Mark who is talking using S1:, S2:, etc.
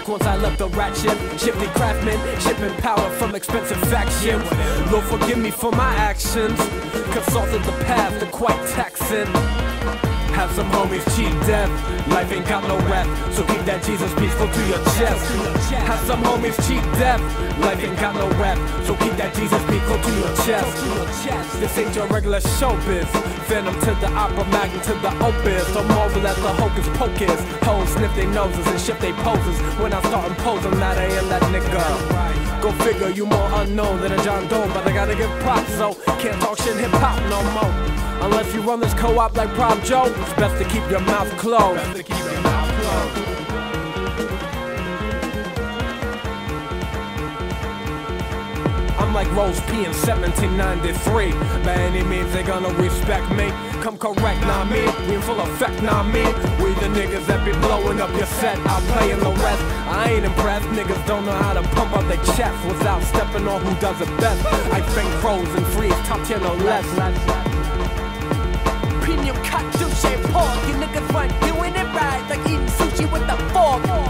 S1: back once I left the rat ship. Shifty craftsmen, shipping powder from expensive factions. Lord forgive me for my actions. Consulted the path, they're quite taxing. Have some homies cheat death. Life ain't got no rep, so keep that Jesus peace close to your chest. Have some homies cheat death. Life ain't got no rep, so keep that Jesus peace close to your chest. This ain't your regular showbiz. Venom to the opera, magnum to the opus. So marvel at the hocus pocus. Hoes sniff their noses and shift their poses. When I start imposing that I am that nigga. Go figure, you more unknown than a John Doe, but I gotta give props, so can't talk shit hip hop no more. Unless you run this co-op like Prop Joe, it's best to keep your mouth closed. I'm like Rose P in 1793. By any means they gonna respect me. Come correct, nah me. We in full effect, nah me. We the niggas that be blowing up your set. I'm playing the rest. I ain't impressed. Niggas don't know how to pump up their chest without stepping on who does it best. I think pros and freeze, top tier no less. Premium cut, douche, and pork. You niggas weren't doing it right, like eating sushi with a fork.